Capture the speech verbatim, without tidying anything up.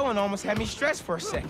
falling almost had me stressed for a second.